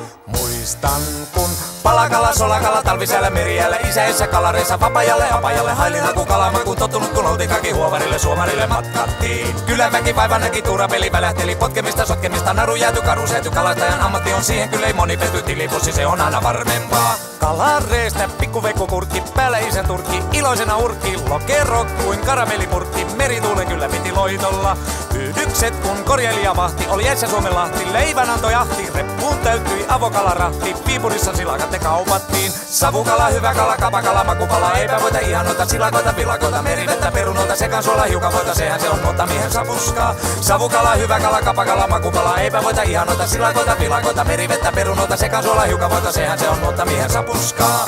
Muistan kun palakala, solakala, talvisäällä, merijäällä, isäessä, kalareissa, vapajalle, apajalle, hailin haku, kalamaku, tottunut kun oltiin kaki huovarille, suomarille matkattiin. Kylänväki vaiva näki, tuurapeli välähteli, potkemista, sotkemista, naru jääty, karu sääty, kalastajan ammatti on siihen kyllä ei moni pety, tilipussi se on aina varmempaa. Kalareista, pikkuveikku kurkki, päällä isän turkki, iloisena urkki, lokero kuin karamellipurkki, merituulen kyllä piti loitolla. Pyydykset kun korjelija vahti, oli jäissä Suomenlahti, leivän antoi ahti, reppuun täytyi avokalarahti, Viipurissa silakat te kaupattiin. Savukala, hyvä kala, kapakala, makupala, eipä voita ihanoita, silakoita, vilakoita, merivettä, perunoita, sekansuola, hiukavoita, sehän se on nuottamiehen sapuskaa. Savukala, hyvä kala, kapakala, makupala, eipä voita ihanoita, silakoita, vilakoita, merivettä, perunoita, sekansuola, hiukavoita, sehän se on nuottamiehen sapuskaa.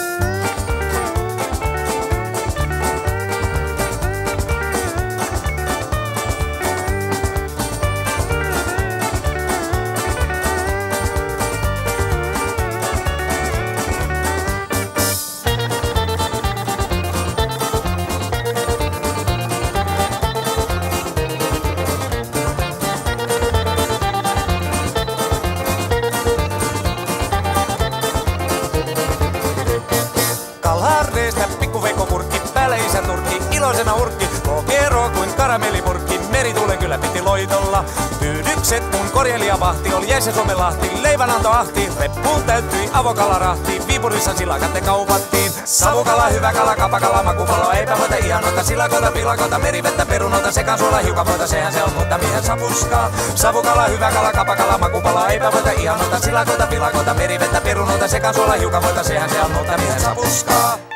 Kalareista pikkuveikko kurkki, päällä isän turkki, iloisena urkki, lokero kuin karamellipurkki, merituulen kyllä piti loitolla. Pyydykset kun korjelija vahti, oli jäissä Suomenlahti, leivän antoi ahti, reppuun täytyi avokalarahti, Viipurissa silakat te kaupattiin. Savukala, hyvä kala, kapakala, makupala, eipä voita ihanoita, silakoita, vilakoita, merivettä, perunoita, sekansuola, hiukavoita, sehän se on nuottamiehen sapuskaa. Savukala, hyvä kala, kapakala, makupala, eipä voita ihanoita, silakoita, vilakoita, merivettä, perunoita, sekansuola, hiukavoita, sehän se on nuottamiehen sapuskaa.